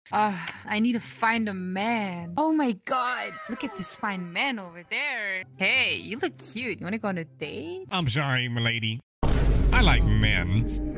I need to find a man. Oh my god, look at this fine man over there. Hey, you look cute. You want to go on a date? I'm sorry, milady. I like men.